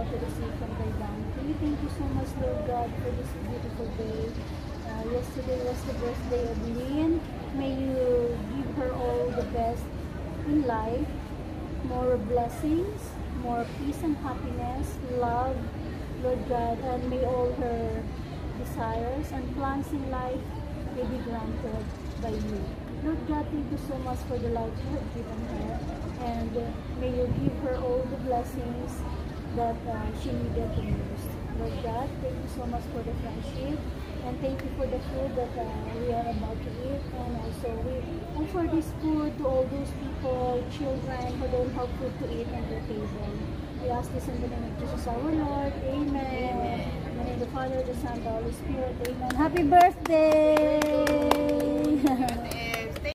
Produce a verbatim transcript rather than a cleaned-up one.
to receive from thy bounty. Thank you so much, Lord God, for this beautiful day. Uh, yesterday was the birthday of Lynn. May you give her all the best in life, more blessings, more peace and happiness, love, Lord God, and may all her desires and plans in life may be granted by you. Lord God, thank you so much for the life you have given her, and uh, may you give her all the blessings that uh, she needed the most. Lord God, thank you so much for the friendship, and thank you for the food that uh, we are about to eat, and also we offer this food to all those people, children who don't have food to eat on their table. We ask this in the name of Jesus our Lord. Amen. Amen. In the name of the Father, the Son, the Holy Spirit. Amen. Happy birthday!